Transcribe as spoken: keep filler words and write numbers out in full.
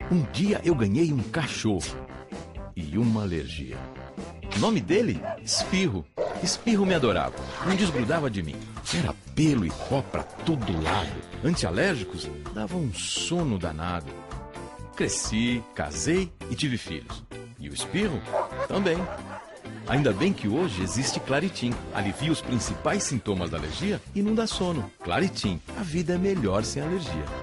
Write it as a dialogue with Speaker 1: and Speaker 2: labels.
Speaker 1: Um dia eu ganhei um cachorro e uma alergia. O nome dele? Espirro. Espirro me adorava, não desgrudava de mim. Era pelo e pó pra todo lado. Antialérgicos davam um sono danado. Cresci, casei e tive filhos. E o espirro? Também. Ainda bem que hoje existe Claritin. Alivia os principais sintomas da alergia e não dá sono. Claritin, a vida é melhor sem alergia.